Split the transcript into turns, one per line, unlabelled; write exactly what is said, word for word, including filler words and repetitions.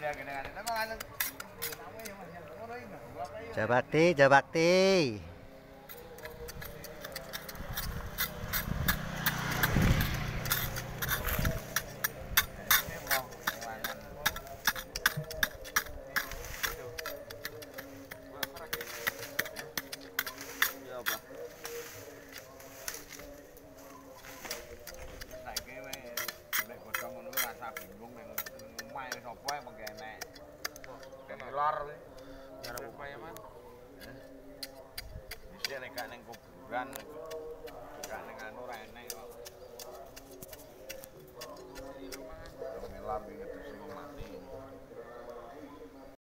Jabakti, Jabakti.
Lar nyara upaya man bisa nek gak ning kuburan gak ning anu ra enek kok ngelar iki